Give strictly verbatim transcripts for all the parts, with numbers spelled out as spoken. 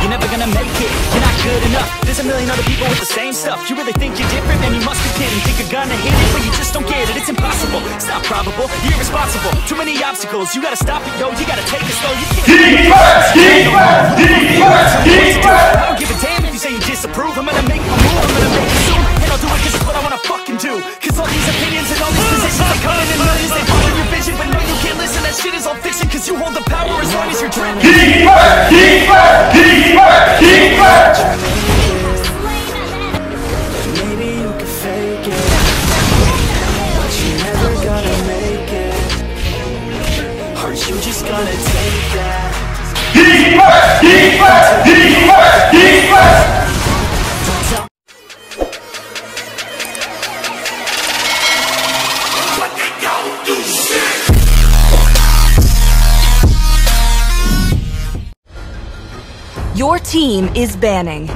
you're never gonna make it. You're not good enough, there's a million other people with the same stuff. You really think you're different? Man, you must be kidding. Think you're gonna hit it, but you just don't get it. It's impossible, it's not probable, you're irresponsible. Too many obstacles, you gotta stop it, yo. You gotta take it slow, you can't. Defense! Defense! Defense! Defense! I don't give a damn if you say you disapprove. I'm gonna make my move, I'm gonna make it soon. And I'll do it cause it's what I wanna fucking do. Cause all these opinions and all these positions, they come in millions. They follow your vision, but no, you can't listen. That shit is all fiction, cause you hold the power as long as you're dreaming. Defense! Defense! Defense! Defense! Maybe you can fake it, but you're never gonna make it. Aren't you just gonna take that? Defense! Defense! Defense! Defense! But they don't do shit! Your team is banning.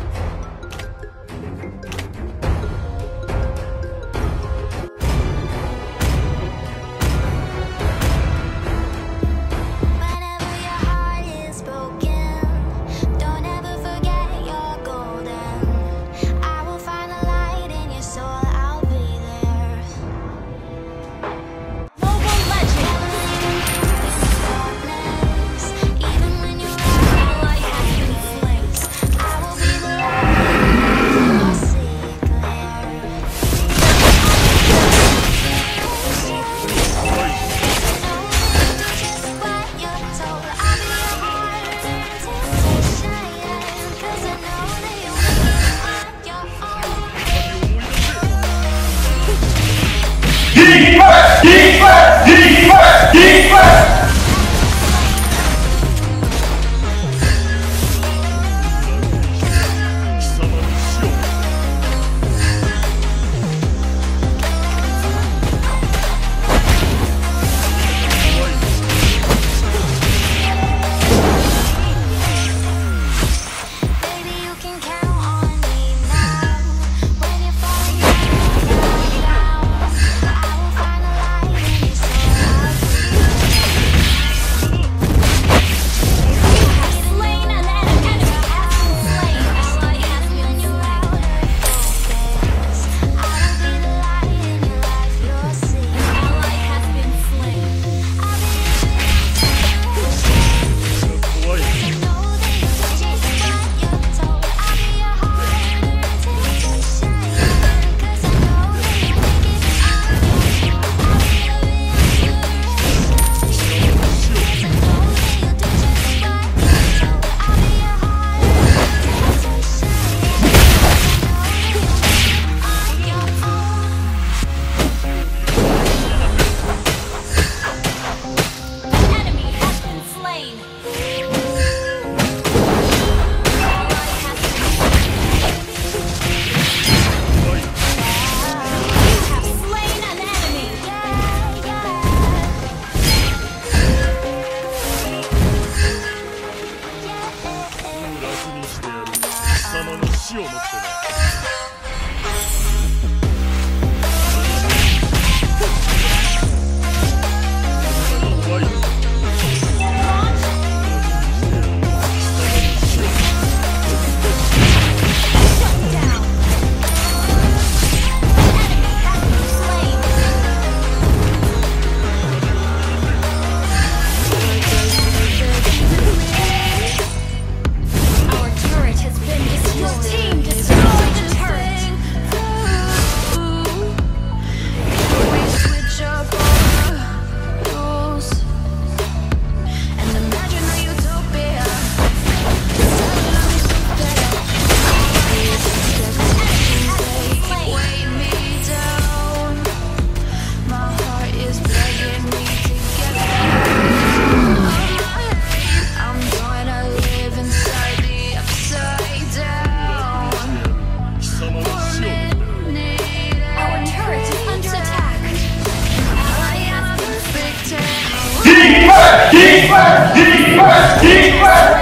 Defense! Defense! Defense! Defense! Defense! Defense! Defense!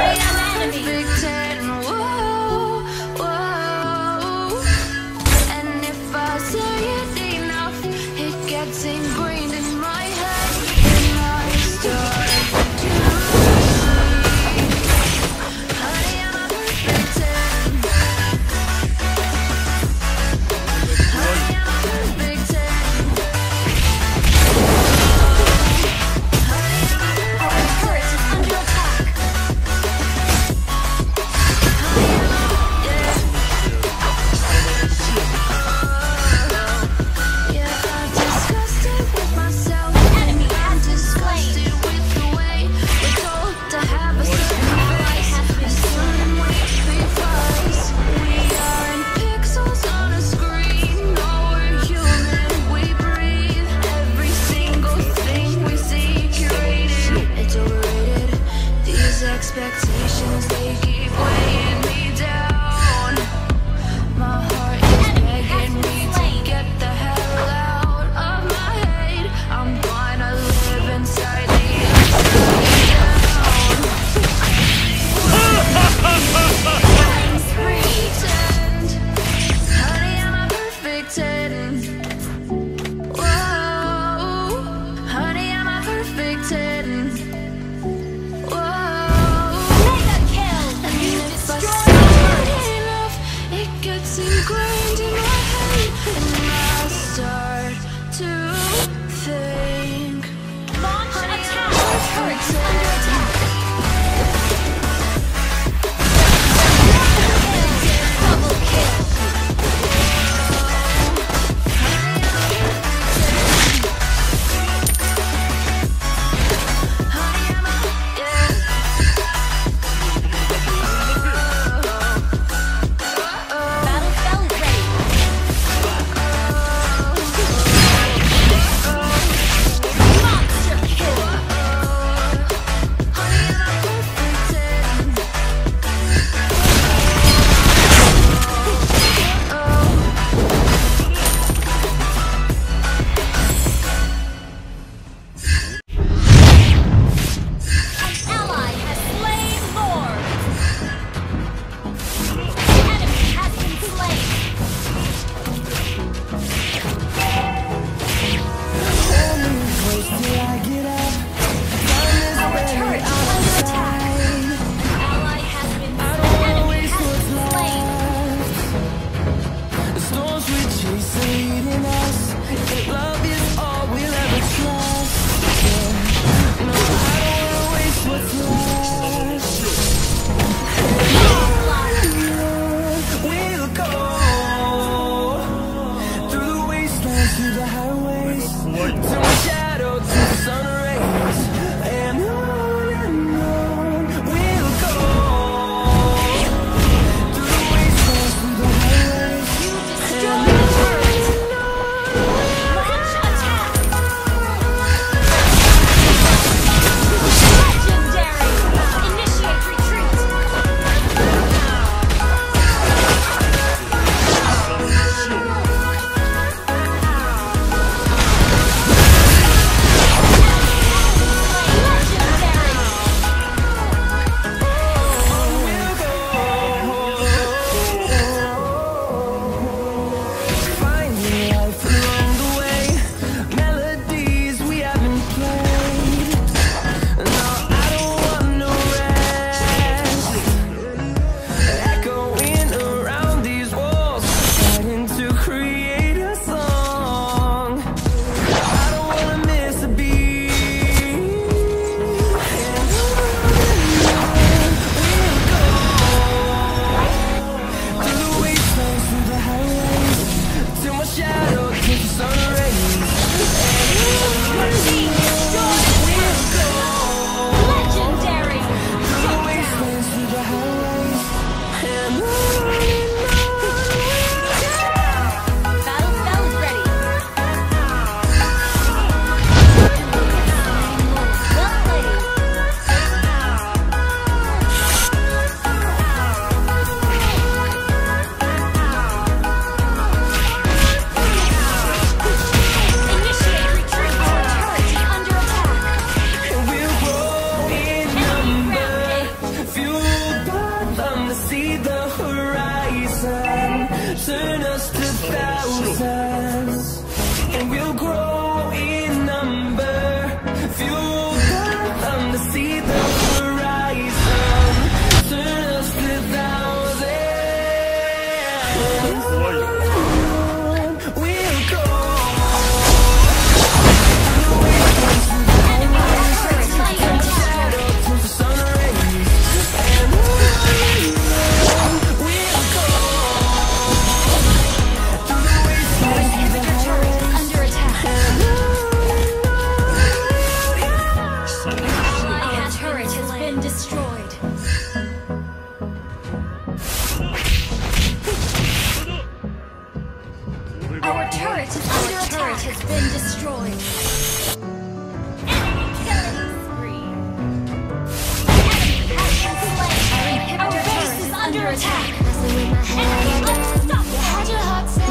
attack. Enemy unstoppable. You had your heart set.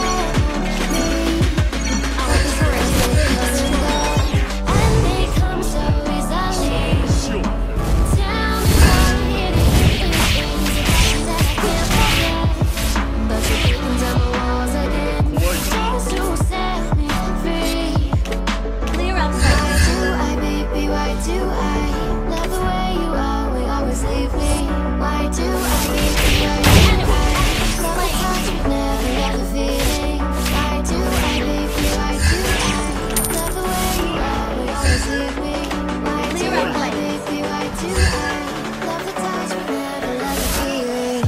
Our courage will and they come so easily. Down from hitting things that I can't forget. But you're breaking down the walls again. Tries to set me free. Clear up. Why do I, baby? Why do I love the way you are? We always leave me. Why do I, baby? Why do I love the touch but never love the feeling? Why do I, baby? Why do I love the way you are? We always leave me. Why do I, baby? Why do I love the touch but never love the feeling?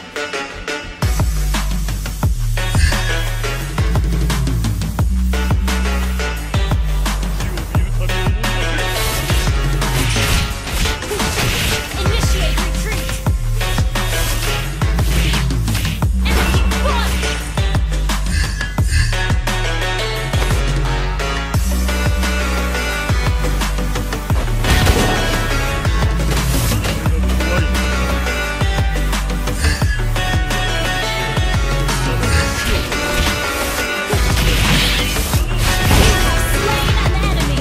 Initiate retreat. Enemy one. Slain an enemy.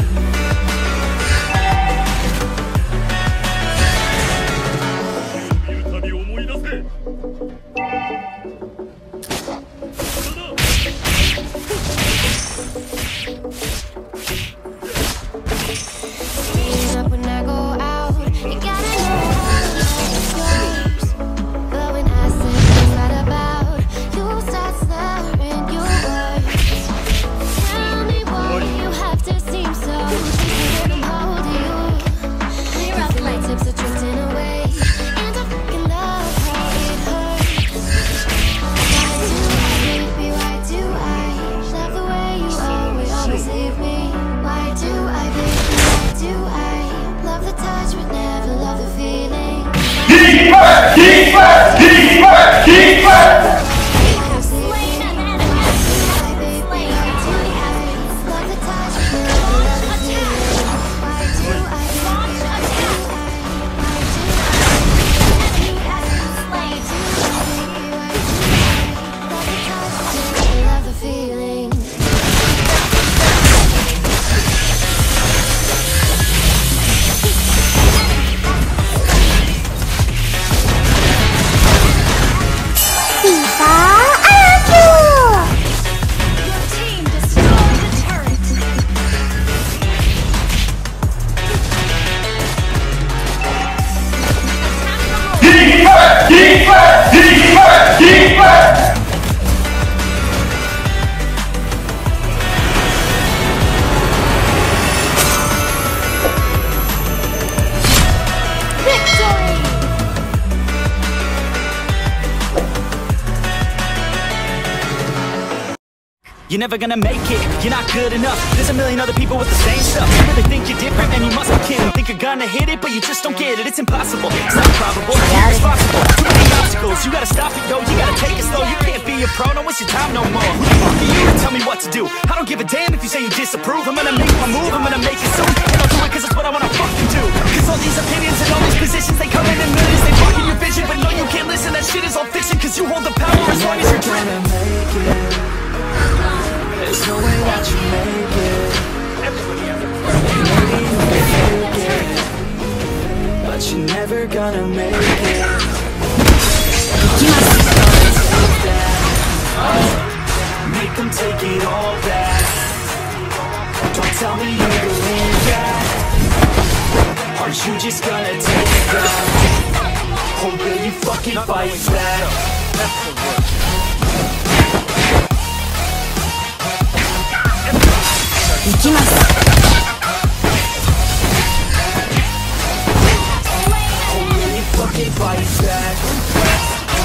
Speeding up when I go out, you gotta know how it goes. But when I say things right about, you start slurring your words. Tell me why you have to seem so when I'm holding you. Your fingertips are drifting away, and I fucking love how it hurts. Why do I, baby? Why do I love the way you are? We always leave me. Why do I, baby? Why do I love the touch but never love the feeling? Defense! Defense! Defense! Defense! I've slain an enemy. Why, baby? Why do I love the touch but never love the feeling? Why do I, baby? Why do I? Why do I? Enemy has been slain. Why do I, baby? Why do I love the touch but never love the feeling? Your team destroyed the turret. Attack the Defense! Defense! Defense! Defense! victory! You're never gonna make it, you're not good enough. There's a million other people with the same stuff. You really think you're different, man, you must be kidding. Think you're gonna hit it, but you just don't get it. It's impossible, it's not probable, you're irresponsible. Too many obstacles, you gotta stop it, yo. You gotta take it slow, you can't be a pro, don't waste your time no more. Who the fuck are you to tell me what to do? I don't give a damn if you say you disapprove. I'm gonna make my move, I'm gonna make it soon. And I'll do it cause it's what I wanna fucking do. Cause all these opinions and all these positions, they come in in millions. They fucking your vision, but no, you can't listen. That shit is all fiction, cause you hold the power as long as you're dreaming. There's no way that you make it. Maybe you can fake it, but you're never gonna make it. Make them take it all back. Don't tell me you believe that. Are you just gonna take that? Or will you fucking fight back? Or will you fucking fight back?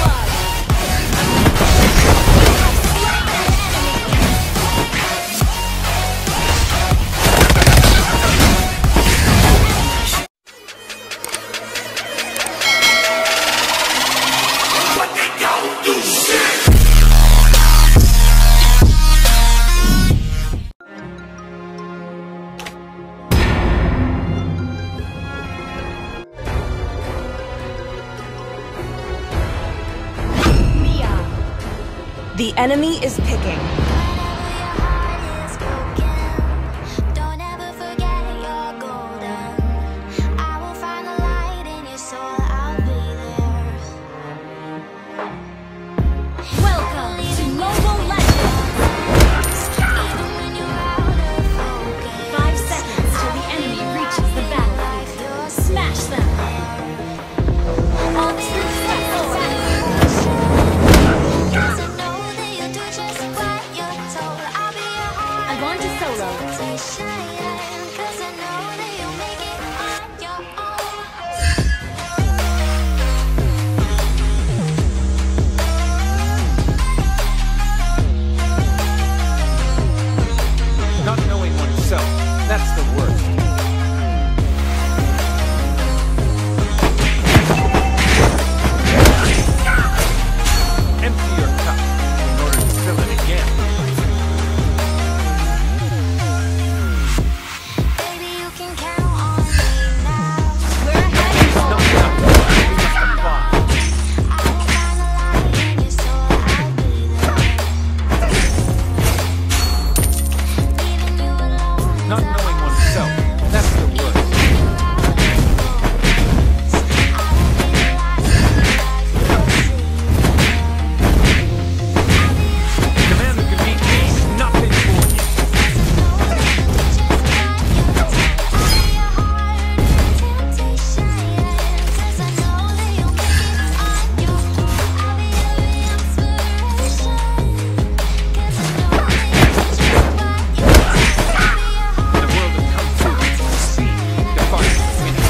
The enemy is picking. Don't ever forget you're golden. I will find the light in your soul. I'll be there. Welcome to Mobile Legends! Even when you're out of focus. Five seconds till the enemy reaches the battlefield. Smash them! All troops left forward! Cause I know that you'll do just what you're told. I'll be your heart. I want to solo. Cause I know that you'll make it on your own. Not knowing oneself, that's the worst. Empty your cup in order to fill it again. Baby, you can count on me now. We're ahead of Not all. enough. We must apply. I will find the light in your soul. I'll be there. Leaving you alone. Not knowing oneself, that's the worst. The man who can beat me is nothing for you. In the world of Kung Fu, speed defines winning.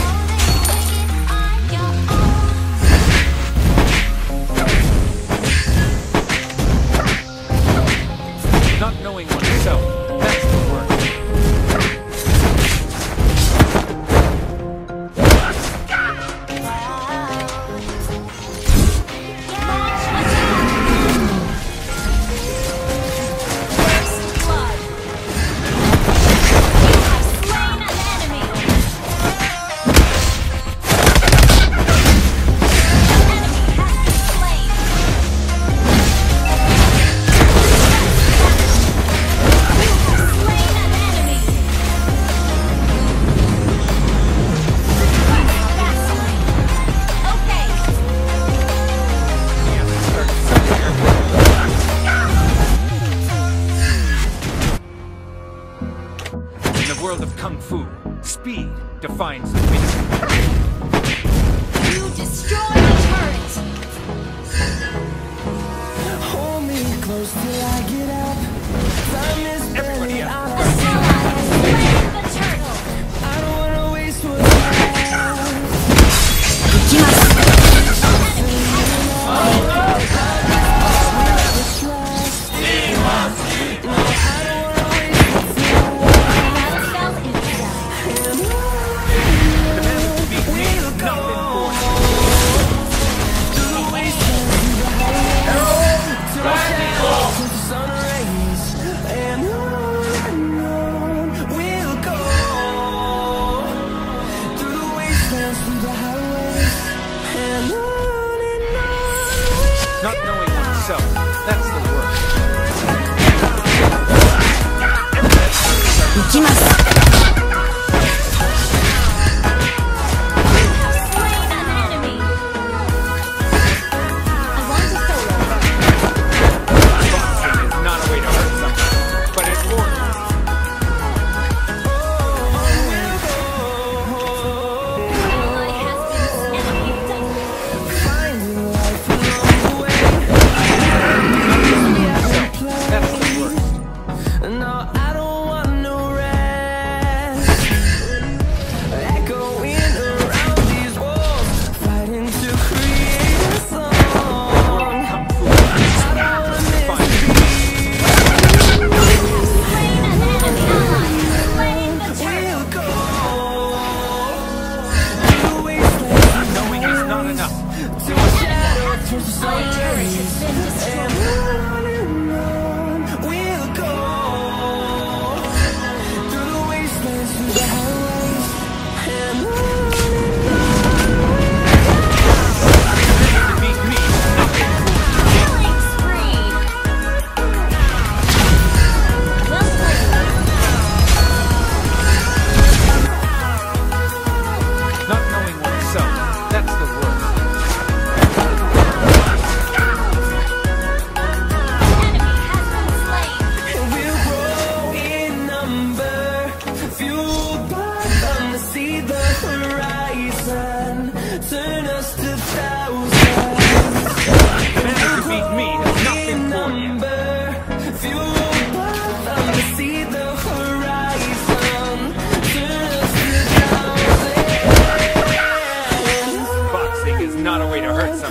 Not knowing oneself, that's the worst. Launch attack! First blood! You have slain an enemy! The enemy has been slain! You have slain an enemy! Okay! We have to start somewhere. In the world of Kung Fu, speed defines the winner. You destroy the turret! Hold me close till I get up. Time is Everybody barely else. on The our Sally has side. slain the turtle! I don't wanna waste what's left. The enemy has been Never trust. No, I don't wanna waste what's left. Battle cell inbound. And The man who can beat me is nothing for you. through the wastelands, through the highways, till the shadows, till the sun rays, and on and on we'll go. Through the wastelands, through the highways, and on and on we'll Not knowing oneself, that's the worst. You have slain an enemy! I want to solo. Boxing is not a way to hurt someone, but it's order. Ally has been enemy doubled. finding life along the way. That's the worst. No, I don't want no rest. Echoing around these walls, fighting to create a song. Kung Fu I don't wanna miss defines a the beat. Slain an enemy ally! Slain the turtle! We'll go through the wastelands, knowing is not enough. till the shadow turns to My sun turret rays. has been destroyed. And on and on we'll go through the wastelands, through the highways, and on and on. To beat me is nothing for you. Killing spree!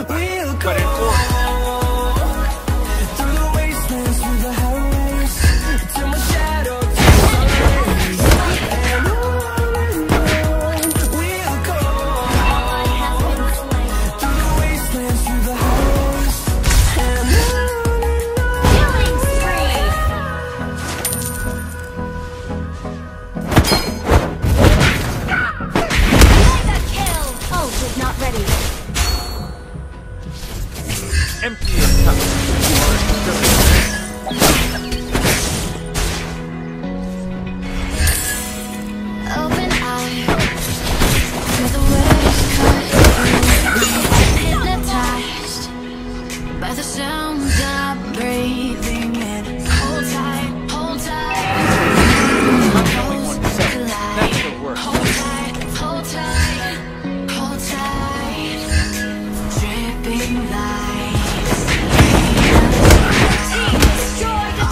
somebody. We'll But in order, through the wastelands, through the highways, till my shadow turns to sun rays. And on and on we'll go. Through the wastelands, through the highways, and on and on. Killing spree! Mega kill! Ult is not ready. empty your cup. You are still Open eye, feel the waves cut through. Hypnotized by the sounds I'm breathing in. Hold tight, hold tight. Close, collide. Hold tight, hold tight, hold tight. Dripping lights. Team destroy the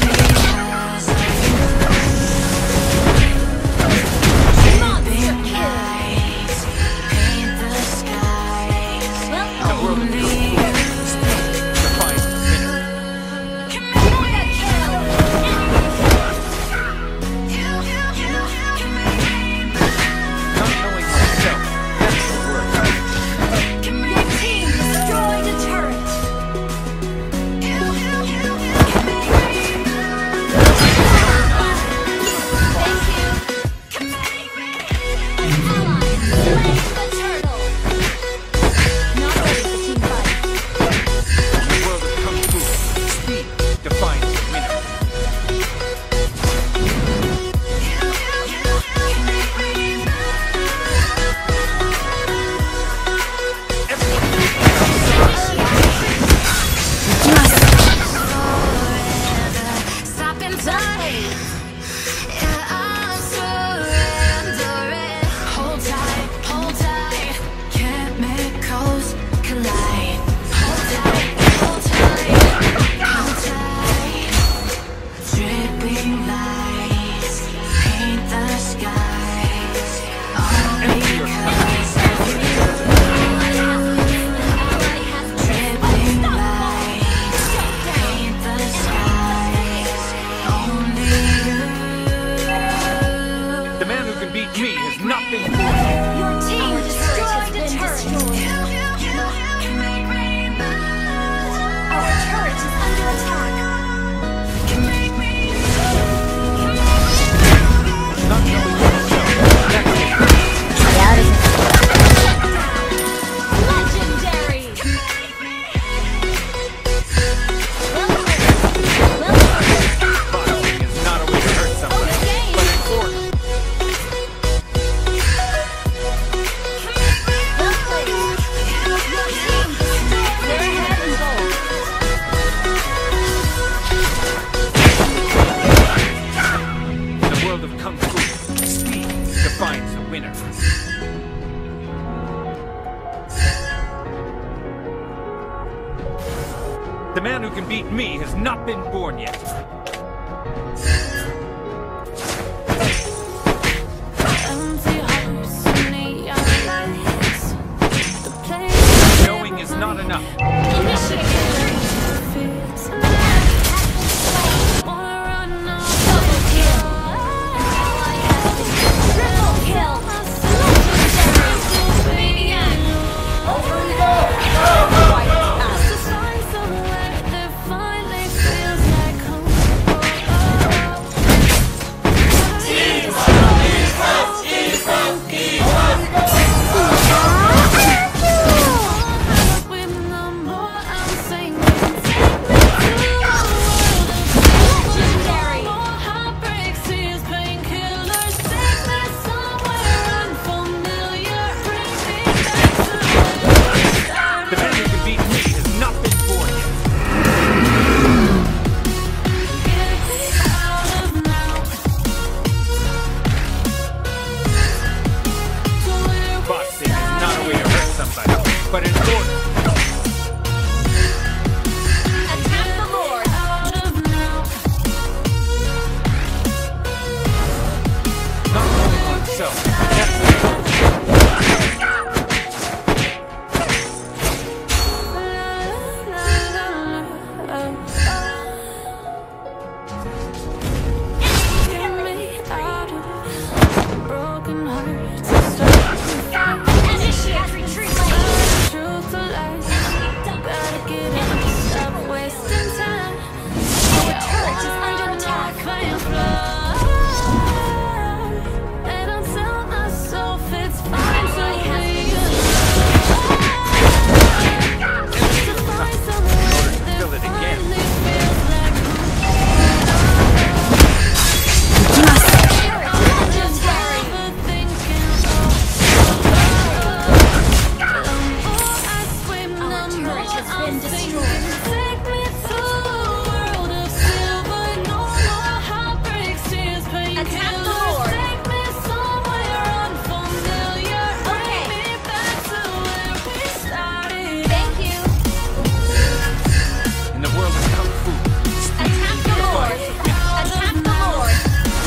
The man who can beat me has not been born yet. Knowing is not enough. has been destroyed. Take me to a world of silver, no more heartbreaks, tears, pain, Attack the killers. Lord. Take me somewhere unfamiliar. Okay. Bring me back to where we started. Thank you. In the world of Kung Fu, Attack the Lord. Attack the Lord.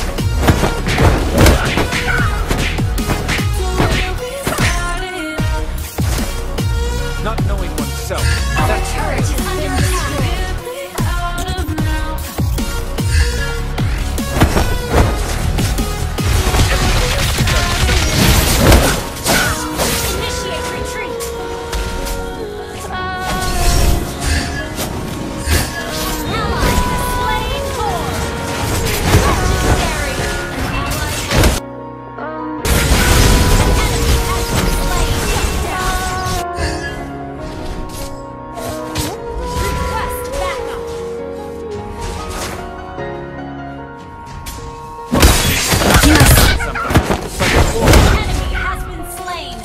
not knowing oneself. Our turret has been destroyed. Initiate retreat. Ally slain Lord. Legendary. An enemy has been slain. Request backup. Enemy has been slain.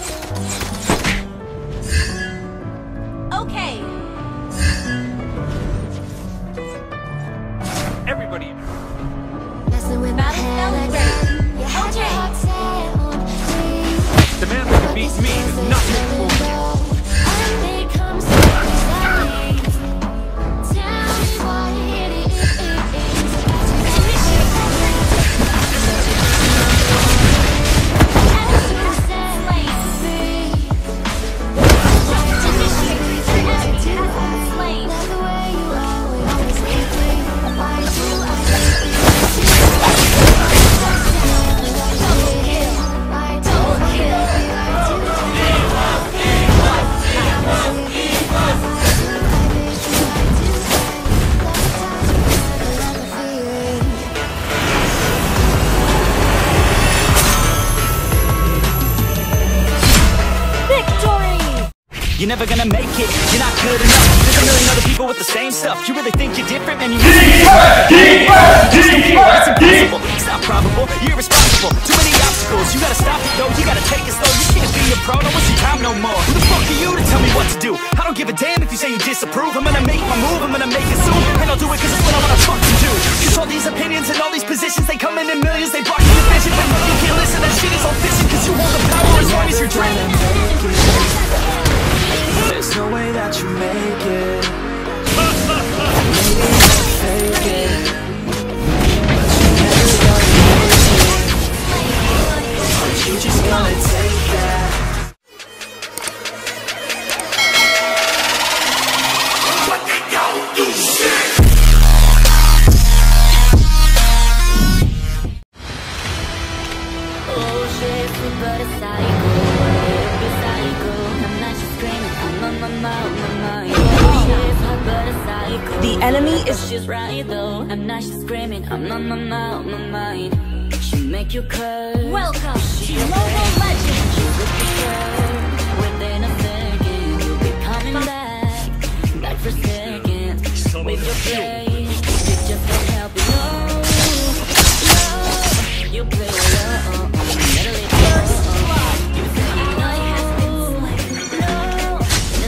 Okay. Everybody, Messing with my Battle head fell again. great. You had your Okay. heart set on me. the man who defeats me is not meant for you. You're never gonna make it, you're not good enough. There's a million other people with the same stuff. You really think you're different, man? You Defense! Defense! It's Defense! impossible, it's not probable, you're irresponsible. Too many obstacles, you gotta stop it though. You gotta take it slow, you can't be a pro, no waste your time no more. Who the fuck are you to tell me what to do? I don't give a damn if you say you disapprove. I'm gonna make my move, I'm gonna make it soon. And I'll do it cause it's what I wanna fucking do. Cause all these opinions and all these positions, they come in in millions. They block your vision, but you can't listen. That shit is all fiction cause you hold the power as long as you're dreaming. There's no way that you make it. Maybe you'll fake it, but you never gonna make it. But you just gonna take that. But they don't do shit! Oh shit, but a psycho, a psycho. I'm not just screaming, I'm on my mind, my mind. Oh shit, but a psycho. The enemy is- She's right though. I'm not just screaming, I'm on my mind, my mind. She make you curse. Welcome to Mobile Legends. She whip you curve. Within a second, you'll be coming back, back for seconds. With your play, you just can't help it. No, no, you play alone. First blood. Ally has been slain.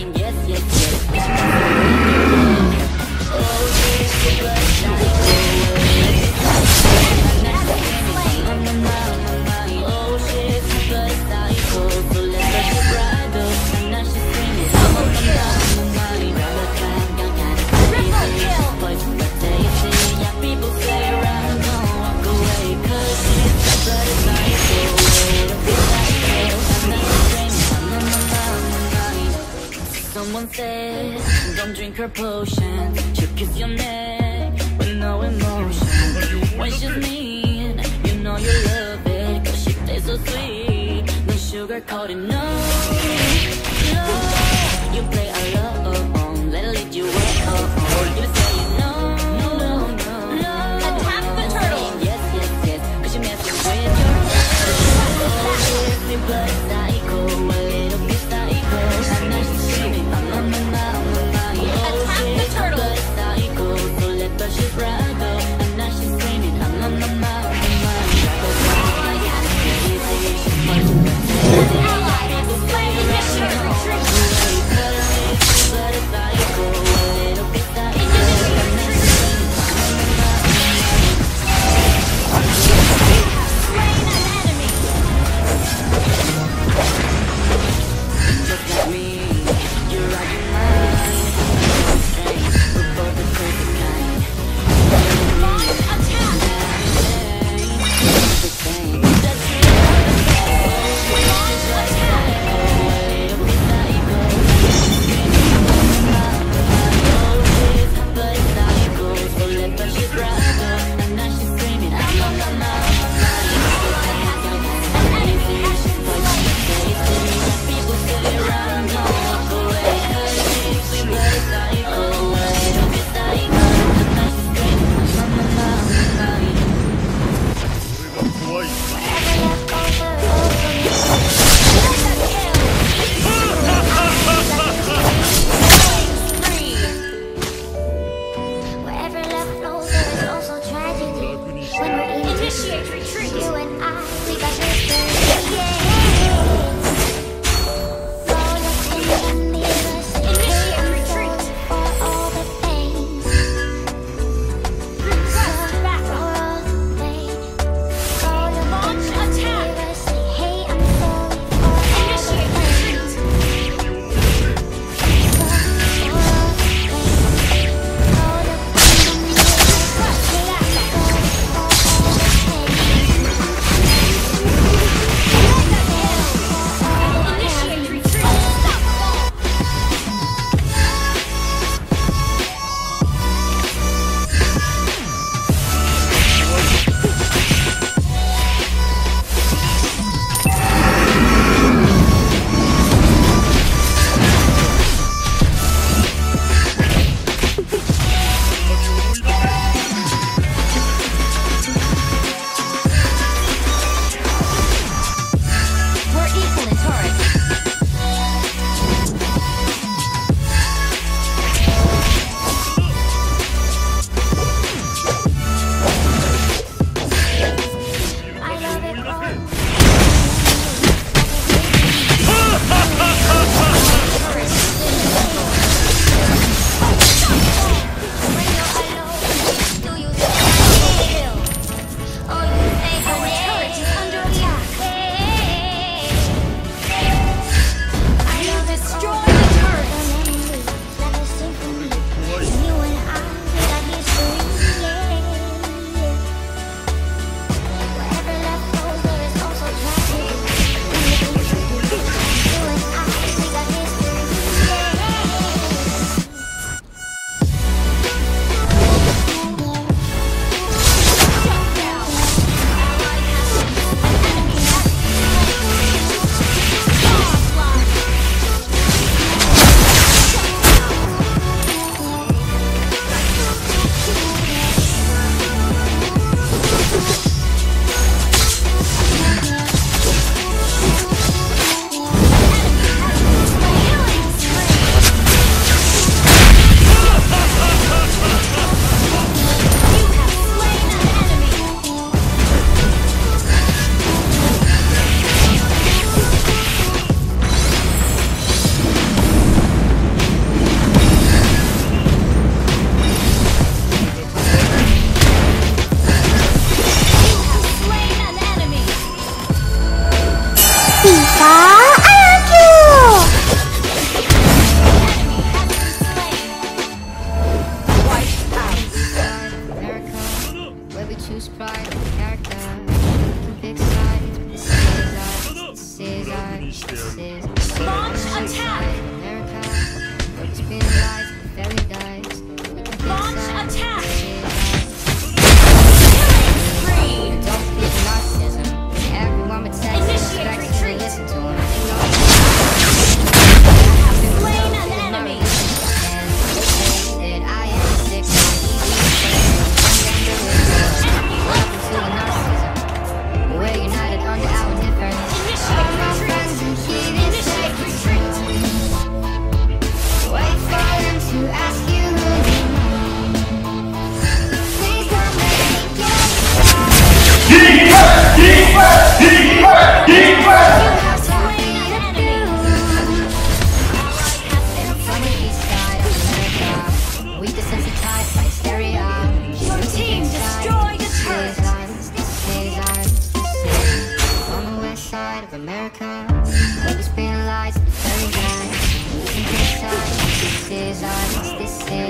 Someone said, don't drink her potion. She'll kiss your neck with no emotion. When she's mean, you know you love it, cause she tastes so sweet. No sugar coated, no, no. You play alone, let her lead you up. You say no, no, no, no. Attack the turtle. Yes, yes, yes, cause you're messing with your head. But psycho, a little bit psycho. I'm not just screaming, I'm on my mind, on my mind. Attack the turtle. But psycho, so let the shit ride though. I'm not just screaming, I'm on my mind, on my mind. Ally has been slain. Initiate retreat.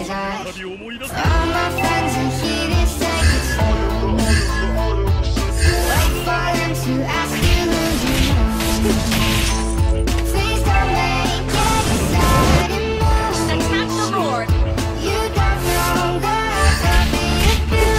his eyes. All my friends and he didn't say it's wait for him to ask you who you know. Please don't make it a sudden move. Attack the Lord. You don't know the half of it you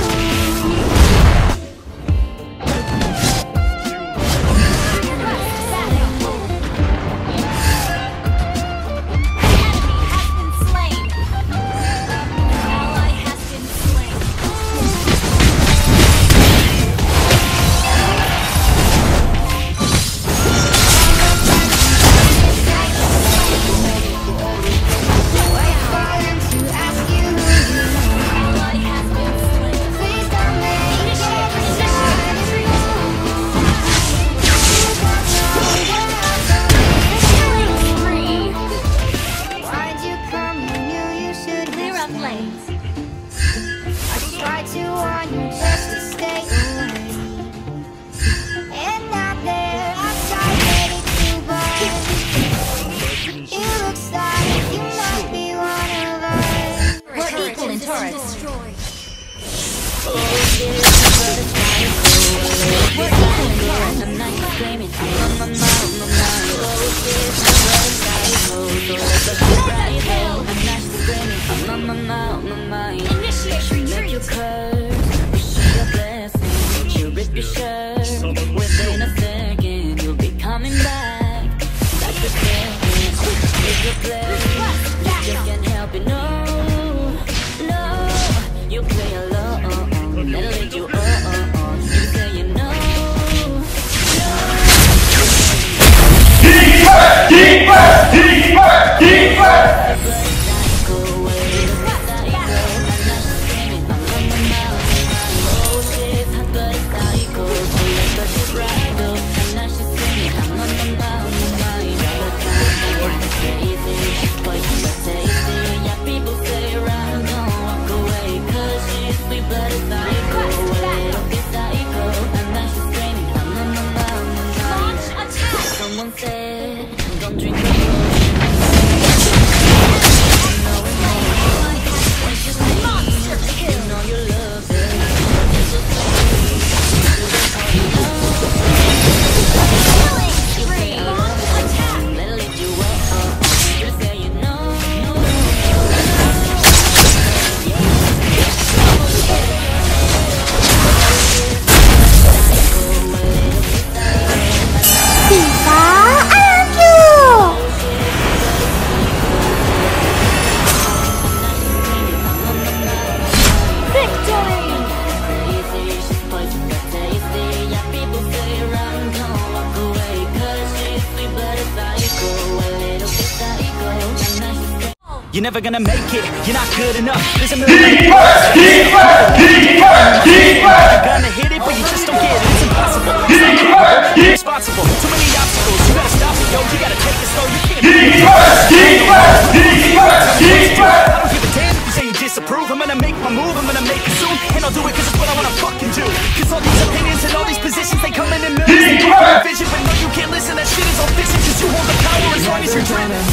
You're never gonna make it, you're not good enough. There's a million Keep it, keep it, keep it, keep it. You're gonna hit it, but you just don't get it. It's impossible. It's not capable, you're responsible. Too many obstacles, you gotta stop it, yo. You gotta take it slow, you can't Keep it, keep it, keep it, keep it. I don't give a damn if you say you disapprove. I'm gonna make my move, I'm gonna make it soon. And I'll do it cause it's what I wanna fucking do. Cause all these opinions and all these positions, they come in in millions. They give you a vision, but no, you can't listen. That shit is all fiction. Cause you hold the power as long as you're dreaming.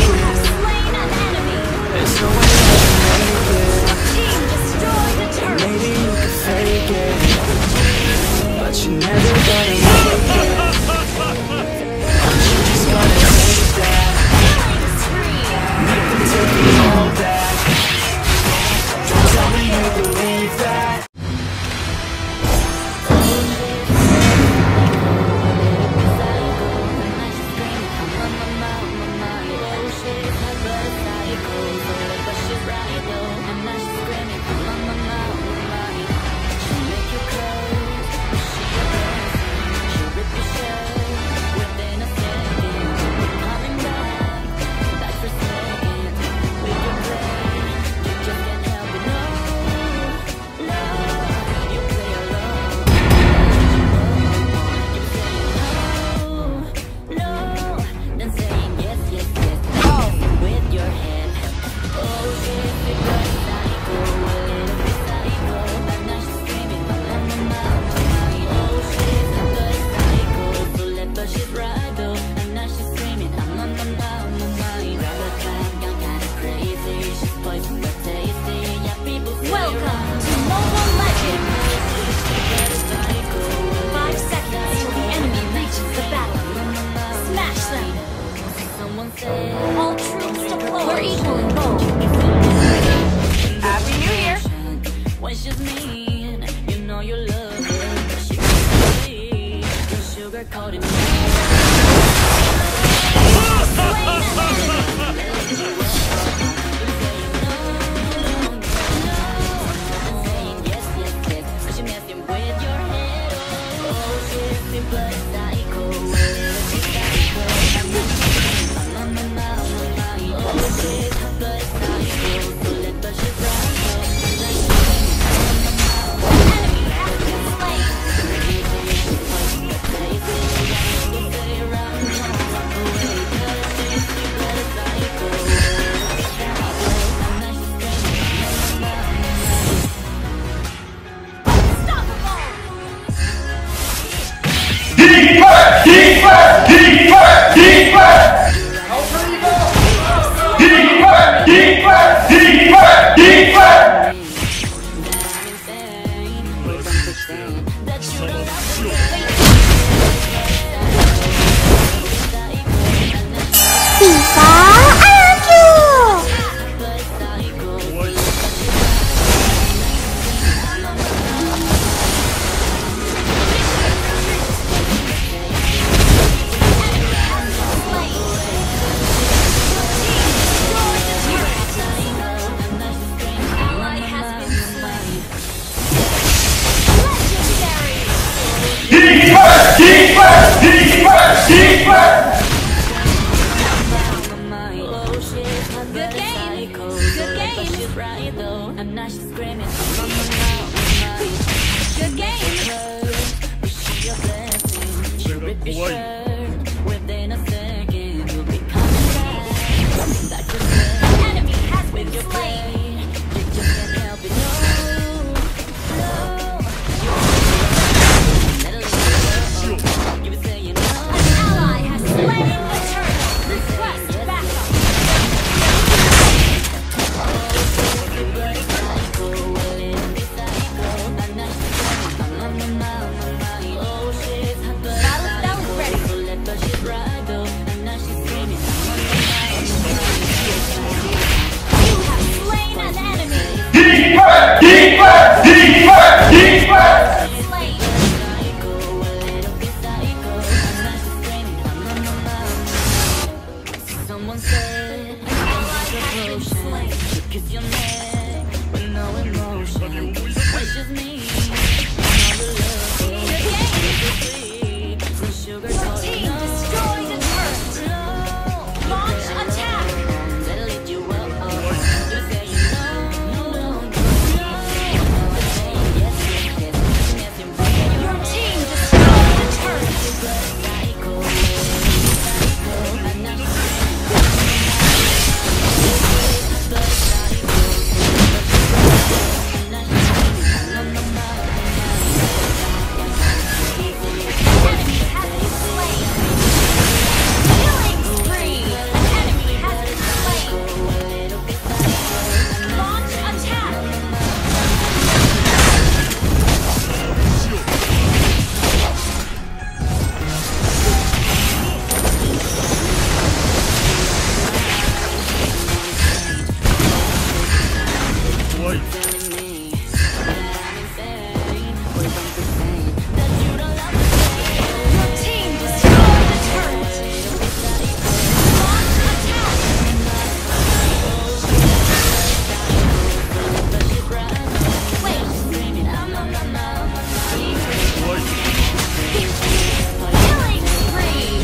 There's no way to make it. Team destroyed the turret. Maybe you could fake it, but you never gonna make it. You just gotta take that. Make them take it all back. Don't tell me you believe that. said, All troops deployed. we're equal in both. Happy New Year! When she's mean, you know you love her. She can be your sugar coated. Defense! Defense! Defense! Defense! Defense! Defense! Defense! Defense! Ally has been slain. Defense! Defense! Defense! Defense! Good game. Good game. Good game. Within a second, you'll be coming back. Enemy has been slain. You just can't help it. No, no. You were saying no. An ally has slain the turtle. Request backup. Battle bell ready. You have slain an enemy. Defense! Defense! Defense! Defense! Slain. Someone said, Ally has been slain. kiss your neck with no emotion. It's just me. Your team destroyed a turret. Launch attack. Your team destroyed a turret. Enemy has been slain. Killing spree. An enemy has been slain. Launch attack. Your team destroyed a turret. Launch attack. Wait. Killing spree.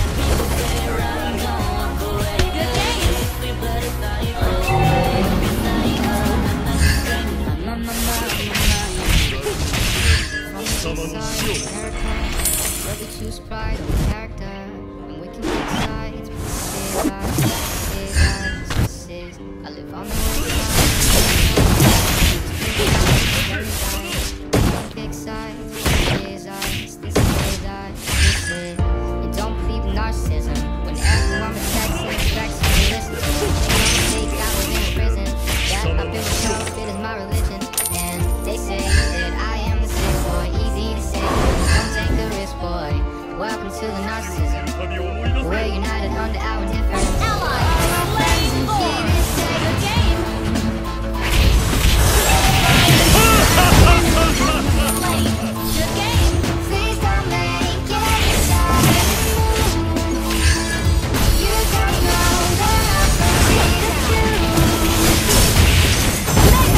Good game. Whether choose pride or character, and we can pick sides. This is ours, this is ours, this is. I live on the road. Pick sides. This is ours, this is ours, this is. And don't believe in narcissism. Whenever I'm attacked, send it back, so you listen to me. Take I was in prison. That I've been with counterfeit is my religion. And they say that I am the sick boy. Easy to say, don't take the risk, boy. Welcome to the narcissism. We're united under our indifference. Ally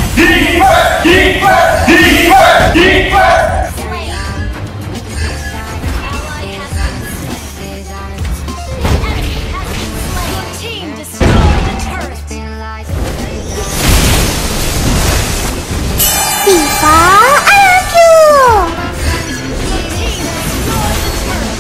Team destroyed the turret. สีฟ้า I love you Team destroyed the turret.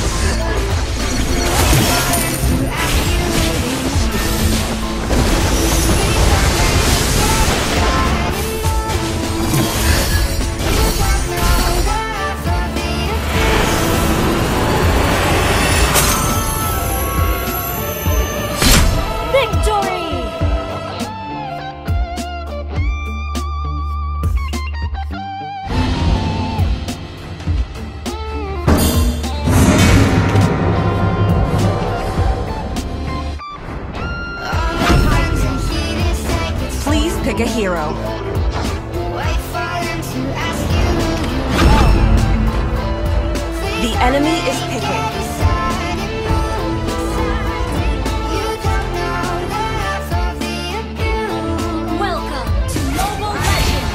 Victory! Please pick a hero. The enemy is picking. Welcome to Mobile Legends!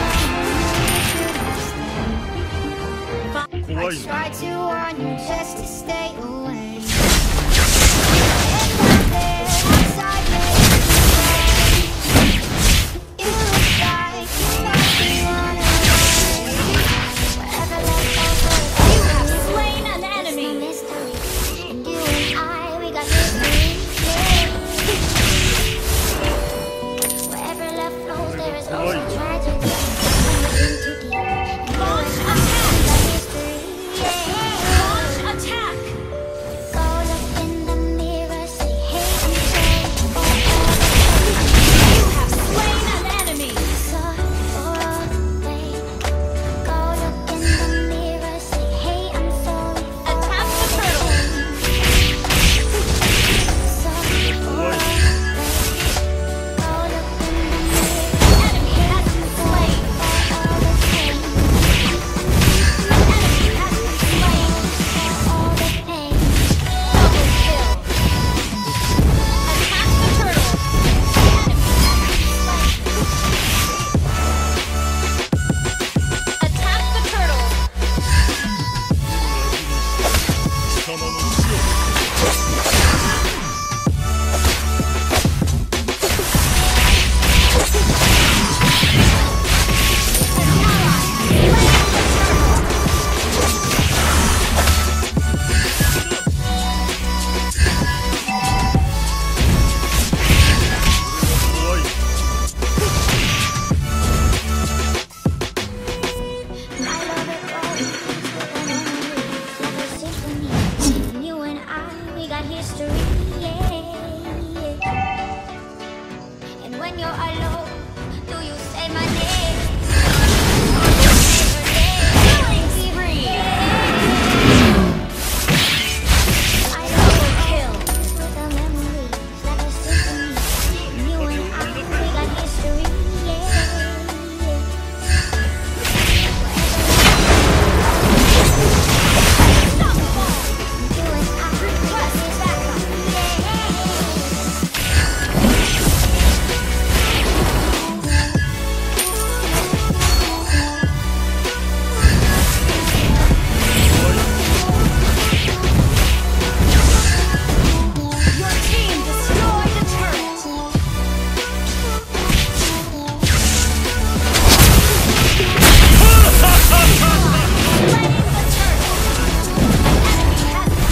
Try to warn you just to stay away. You look like you might be one of those. Whatever left over, You have slain an enemy! mystery. And you and I, we got history. Yeah. Wherever left flows, there is also tragedy. When we're in too deep, Launch attack! history. Yeah. Launch attack! Go look in the mirror, say hey, I'm You have slain an enemy! sorry for all the pain. Go look in the mirror, say hey, I'm sorry for Attack the turtle! sorry for all the pain. Go look in the mirror, Enemy has been slain! all the pain, Enemy has been slain! all the pain. Double kill! Attack the turtle! Attack the turtle! I love it when memories like a symphony. You and I, we got history, yeah, yeah. And when you're alone, do you say my name? Killing spree! I love it with our memories like a symphony. You and I, we got history, yeah, yeah. You and I, Request backup! Your team destroyed the turret! Slaying the turret! Enemy has been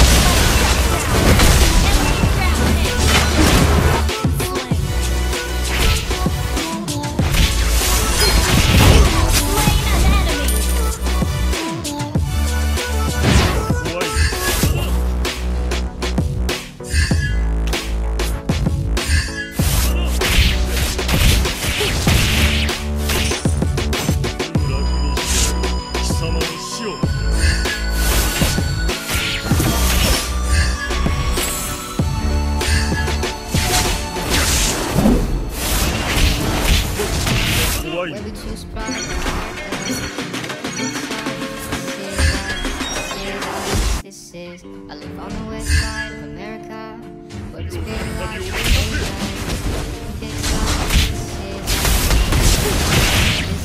slain! Enemy slain an enemy! This is, I live on the west side of America, where it's been like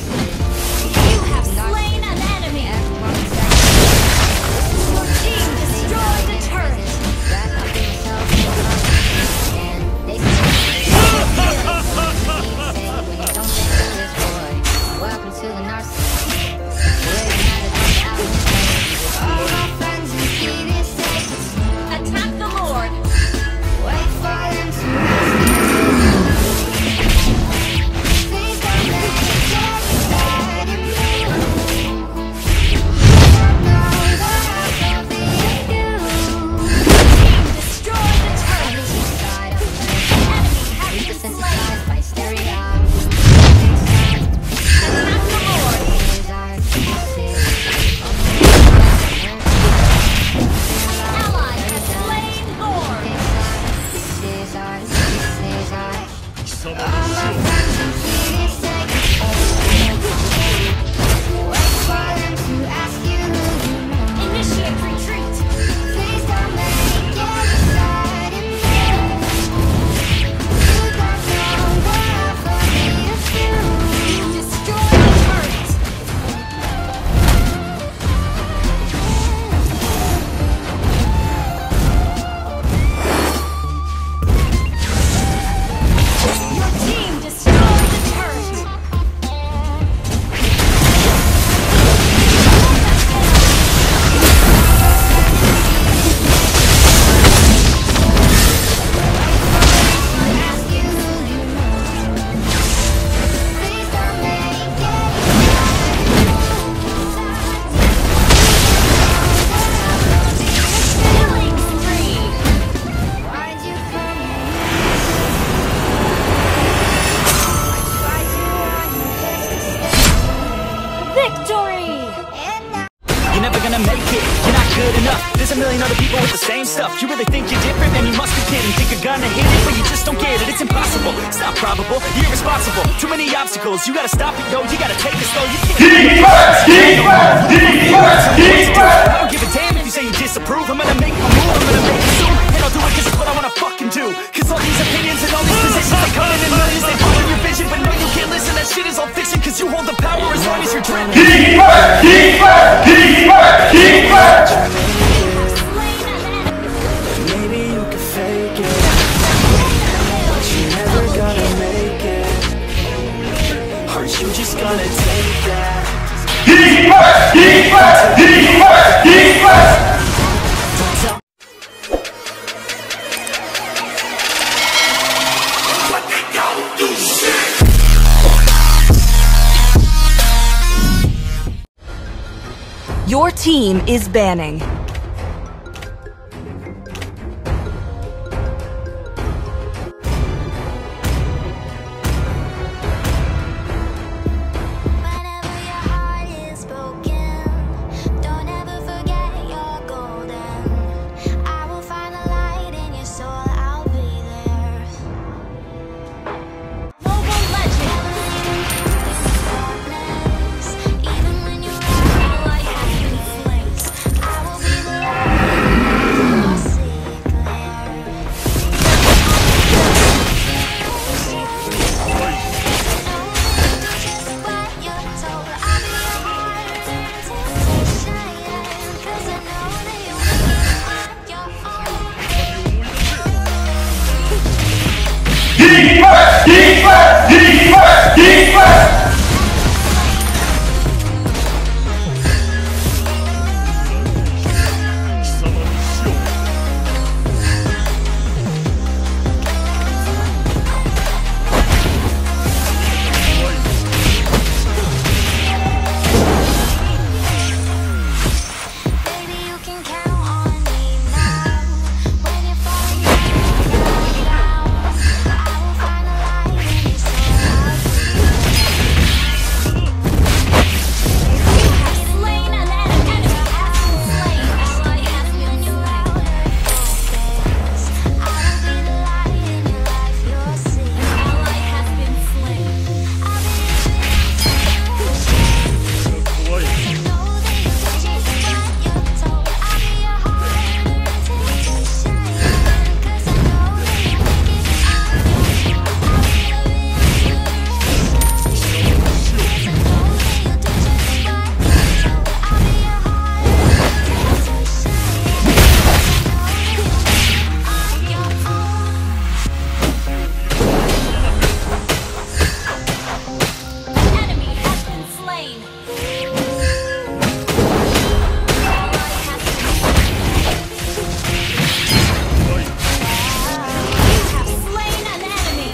There's a million other people with the same stuff. You really think you're different? Man, you must be kidding. Think you're gonna hit it, but you just don't get it. It's impossible, it's not probable, you're irresponsible. Too many obstacles, you gotta stop it, yo. You gotta take it slow, you can't. Defense! Defense! Defense! Defense! I don't give a damn if you say you disapprove. I'm gonna make my move, I'm gonna make it soon. And I'll do it cause it's what I wanna fucking do. Cause all these opinions and all these positions, they come in in millions. They follow your vision, but no, you can't listen. That shit is all fiction, cause you hold the power as long as you're dreaming. Defense! Defense! Defense! Defense! Maybe you can fake it, but you're never gonna make it. Aren't you just gonna take that? Defense! Defense! Defense! Defense! Your team is banning. Whenever your heart is broken, don't ever forget you're golden. I will find a light in your soul, I'll be there. Mobile legend. Darkness, even when you're out, Ally has been slain. I will be the light you'll see clear. Just what you're told, I'll be your heart till you shine. 'Cause I know that you'll make it on your own. Defense! Defense! Defense! Defense! Baby, you can count on me now. When you're falling down, I will find a light in your soul. Slain an enemy. Slain. Ally has been slain. I will be the light in your life you'll see. Ally has been slain. I'll be your you know that you do just what you're told. I'll be your heart till you shine. 'Cause I know that you'll make it on your own. I'll be your inspiration. 'Cause I know that you'll do just what you're told. I'll be your heart till you shine. 'Cause I know that you'll make it on your own. An enemy has been slain. Ally has been slain. You have slain an enemy.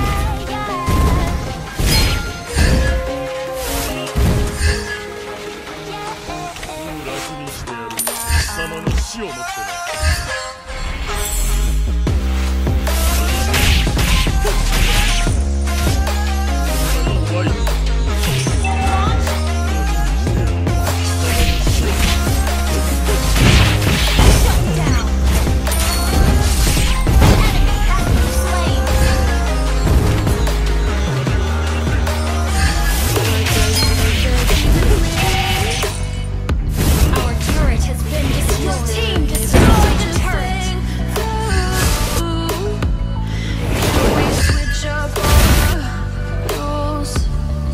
Shut down. Enemy has been slain. Our turret has been destroyed. Your team destroyed the turret. We switch up all the rules.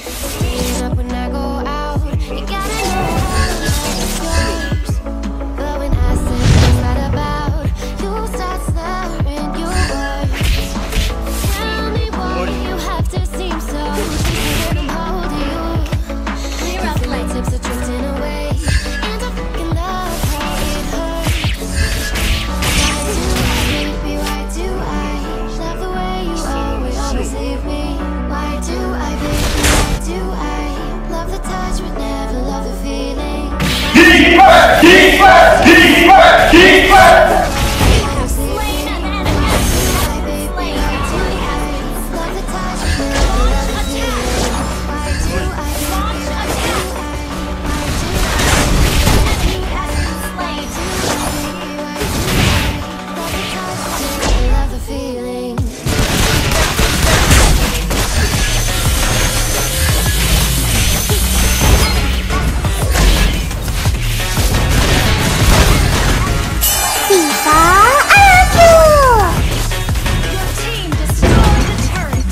Speeding up when I go out. You gotta know it's yours. But when I say it's not about, you start slurring your words. Tell me why you have to seem so distant when I'm holding you. I feel my tips are drifting away, and I fucking love how it hurts. Why do I, baby, why do I love the way you always, always leave me? Why do I, baby, why do I love the touch but never love the feeling? Keep back! Keep back! Keep back! Keep back! Slain an enemy. Slain. Love the touch but never love the feeling. Why do I, Launch why do attack. I, why do I? Enemy has been slain. Love the feeling. Your team destroyed the turret.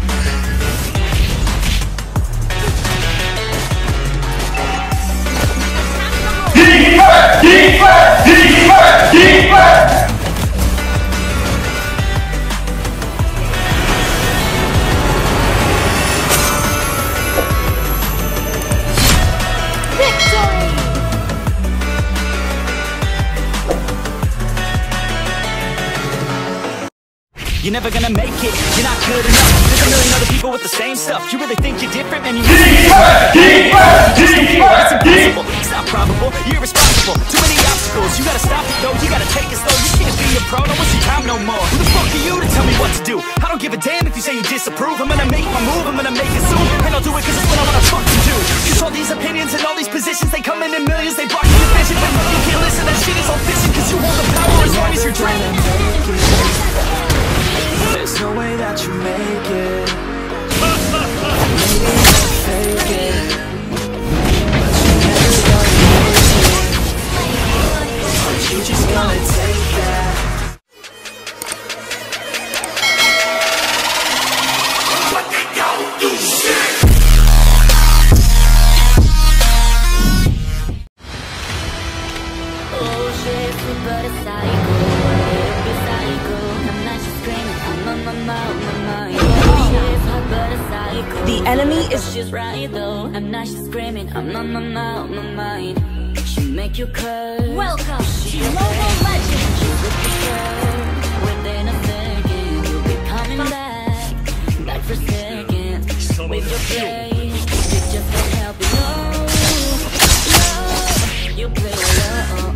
Attack the Keep back! Keep back! Keep back! Keep back! You're never gonna make it, you're not good enough. There's a million other people with the same stuff. You really think you're different, man? You Keep back! Keep back! Keep back! It's Keep impossible, it's not probable, you're irresponsible. Too many obstacles, you gotta stop it though. You gotta take it slow, you can't be a pro, don't waste your time no more. Who the fuck are you to tell me what to do? I don't give a damn if you say you disapprove. I'm gonna make my move, I'm gonna make it soon. And I'll do it cause it's what I wanna fucking do. Cause all these opinions and all these positions, they come in in millions, they block your vision. But you can't listen, that shit is all fiction. Cause you hold the power as long as you're dreaming. There's no way that you make it. Maybe you'll fake it, but you never gonna make it. But you just gonna take that. Oh shit, but a psycho, a little bit psycho. I'm not just screaming, I'm on my mouth, my mind. Oh shit, but a psycho. The enemy is- She's right though. I'm not just screaming, I'm on my mouth, my mind. She make you curse. Welcome to Mobile Legends. She rip your shirt. Within a second, you'll be coming back, back for seconds. With your play, you just don't help it. No, no, you play alone.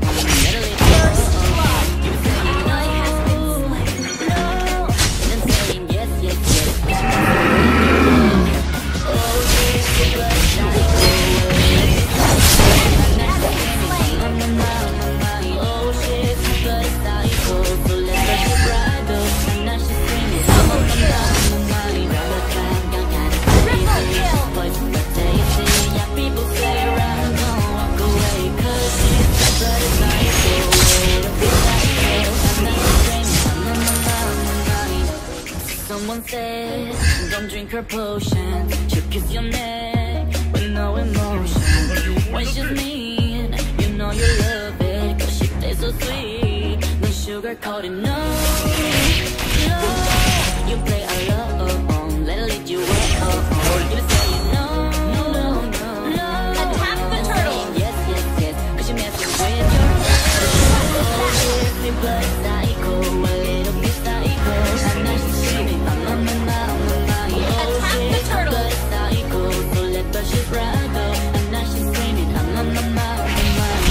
Someone said, don't drink her potion. She'll kiss your neck with no emotion. When she's mean, you know you love it, cause she tastes so sweet. No sugar coated, no, no. You play alone, let her lead you on. You say you know, no, no, no. Attack the turtle. Yes, yes, yes, cause you messing with your head. But psycho, a little bit psycho. I'm not just screaming, I'm on my mouth, my mind. Attack the turtle. But psycho, so let the shit ride though. I'm not just screaming, I'm on my mouth, my mind.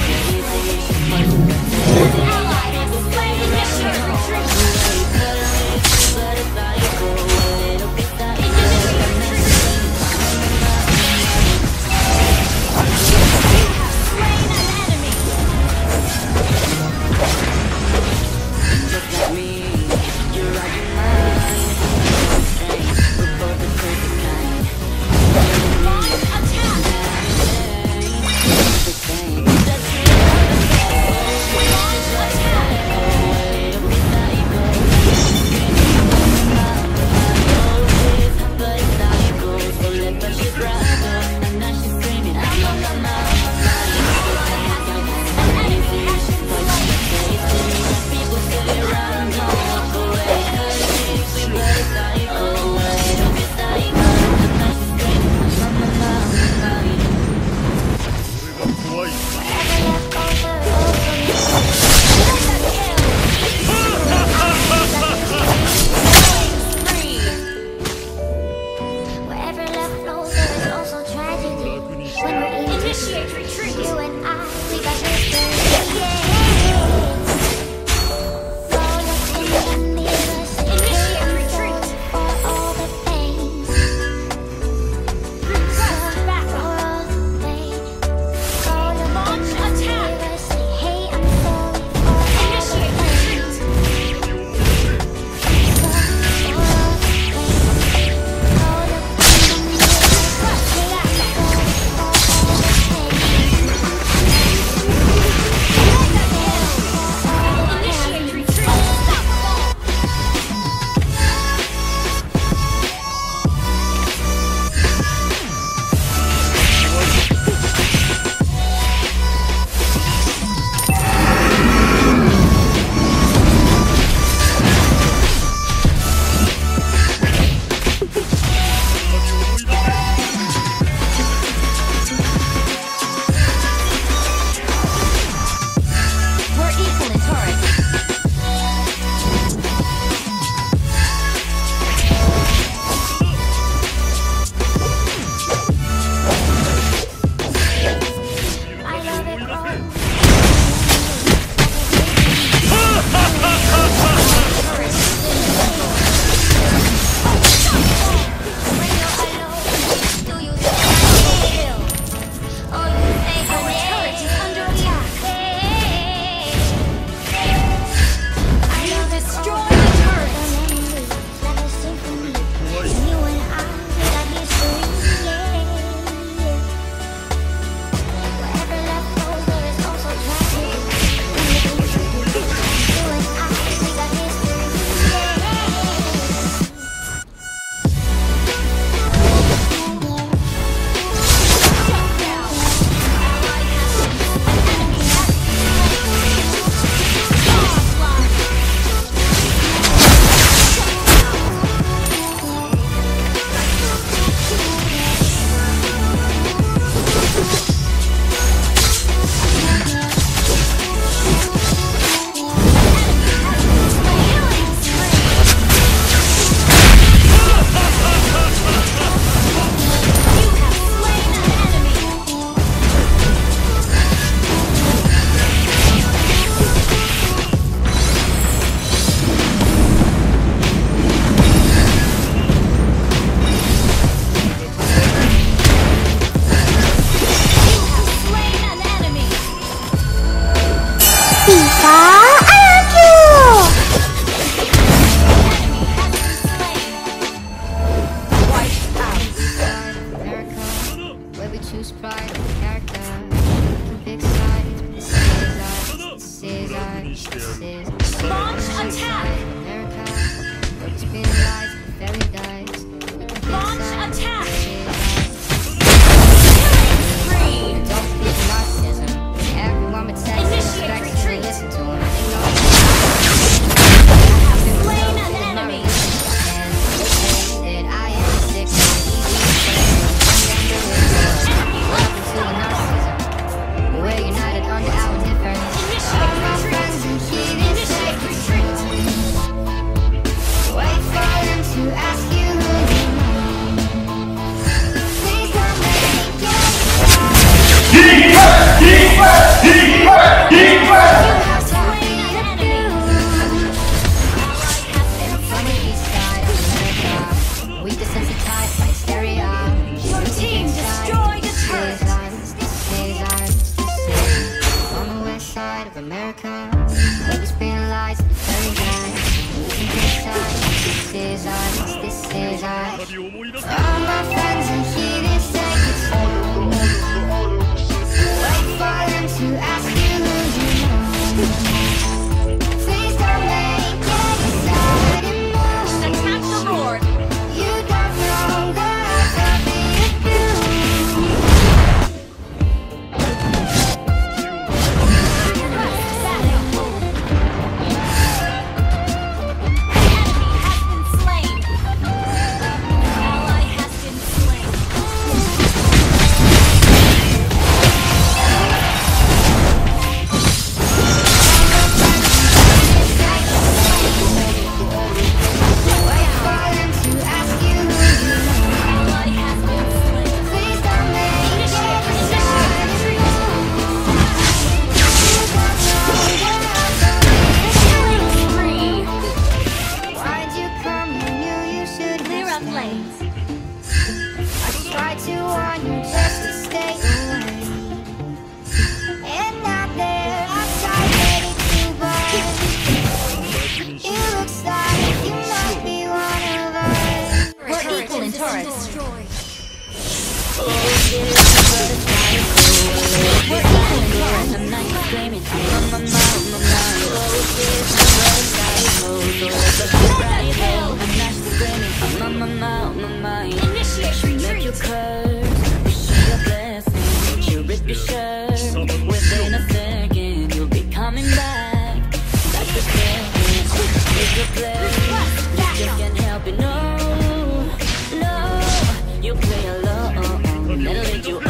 Ally has slain mission retreat. pride, character. You can pick sides, but this is ours. This is ours. This is Launch attack! America. Where we spin lies, fairy dies. We can pick Launch sides, attack! this is ours. Free! Don't speak narcissism. Everyone but sex Initiate respects retreat. to listen to him. They know Slain an enemy! that I am sick Welcome to the narcissism. We're united under our difference. All my friends and kids Initiate retreat! wait for them to ask you who you know. Please don't make it Defense! Defense! Defense! Defense! Slain an enemy! from the east side of America. We desensitized by hysteria. Your team destroyed a turret! On the west side of America, where we spin lies, very nice. We can pick sides. This is ours. This is ours. All my friends and kids take it slow. Wait for them to ask you who you know. Please don't make it decide and move. Attack the Lord! You don't know the alphabet of you. Wait for them to ask you who you know. Please don't make it decide and move. You don't know the alphabet. Why'd you come? You knew you should Clear up stay. lanes. I tried to warn you just to stay away. And now they're outside ready to burn. It looks like you might be one of us. We're equal in turrets. We're equal in turrets. I'm not screaming. I'm on my mind, my mind. Oh, shit, Mega kill! I'm not screaming. I'm on my mind, my mind. Initiate Make you retreat! curse. Wish you a blessing. You rip your shirt. Within a second, you'll be coming back. Like the second. It's your place. You just can't help it. No, no. You play alone. That'll lead you